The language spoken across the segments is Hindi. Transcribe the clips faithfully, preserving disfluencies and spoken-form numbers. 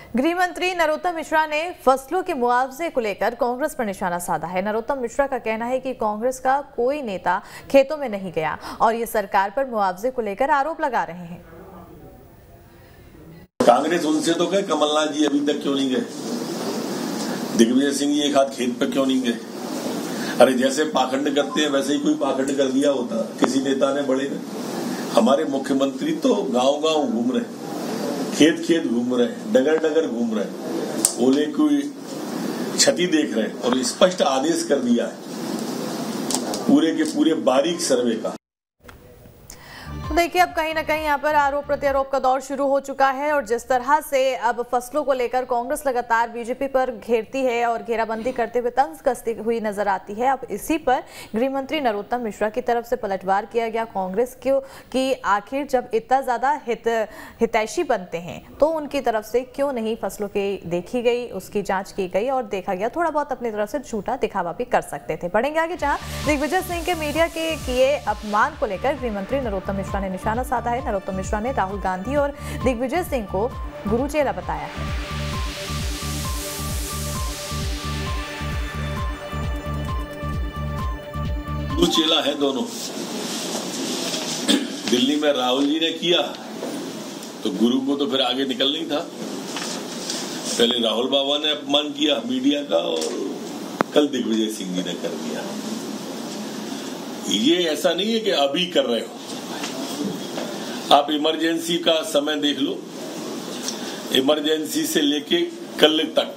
गृह मंत्री नरोत्तम मिश्रा ने फसलों के मुआवजे को लेकर कांग्रेस पर निशाना साधा है। नरोत्तम मिश्रा का कहना है कि कांग्रेस का कोई नेता खेतों में नहीं गया और ये सरकार पर मुआवजे को लेकर आरोप लगा रहे हैं। कांग्रेस उनसे तो कहे कमलनाथ जी अभी तक क्यों नहीं गए, दिग्विजय सिंह जी एक हाथ खेत पर क्यों नहीं गए। अरे जैसे पाखंड करते हैं वैसे ही कोई पाखंड कर दिया होता किसी नेता ने, बड़े ने। हमारे मुख्यमंत्री तो गांव गांव घूम रहे, खेत खेत घूम रहे, डगर डगर घूम रहे, ओले की क्षति देख रहे हैं और स्पष्ट आदेश कर दिया है पूरे के पूरे बारीक सर्वे का। देखिए, अब कहीं ना कहीं यहाँ पर आरोप प्रत्यारोप का दौर शुरू हो चुका है और जिस तरह से अब फसलों को लेकर कांग्रेस लगातार बीजेपी पर घेरती है और घेराबंदी करते हुए तंज कसती हुई नजर आती है। अब इसी पर गृह मंत्री नरोत्तम मिश्रा की तरफ से पलटवार किया गया कांग्रेस क्यों कि आखिर जब इतना ज्यादा हित हितैषी बनते हैं तो उनकी तरफ से क्यों नहीं फसलों की देखी गई, उसकी जाँच की गई और देखा गया। थोड़ा बहुत अपनी तरफ से झूठा दिखावा भी कर सकते थे। बढ़ेंगे आगे, जहाँ दिग्विजय सिंह के मीडिया के किए अपमान को लेकर गृह मंत्री नरोत्तम मिश्रा ने निशाना साधा है। नरोत्तम मिश्रा ने राहुल गांधी और दिग्विजय सिंह को गुरुचेला बताया है। गुरुचेला है दोनों। दिल्ली में राहुल जी ने किया तो गुरु को तो फिर आगे निकल नहीं था। पहले राहुल बाबा ने अपमान किया मीडिया का और कल दिग्विजय सिंह जी ने कर दिया। ये ऐसा नहीं है कि अभी कर रहे हो, आप इमरजेंसी का समय देख लो। इमरजेंसी से लेके कल तक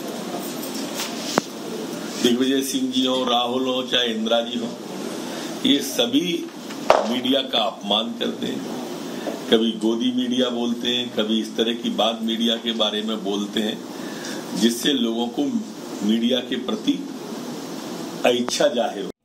दिग्विजय सिंह जी हो, राहुल हो, चाहे इंदिरा जी हो, ये सभी मीडिया का अपमान करते हैं। कभी गोदी मीडिया बोलते हैं, कभी इस तरह की बात मीडिया के बारे में बोलते हैं जिससे लोगों को मीडिया के प्रति अइच्छा जाहिर हो।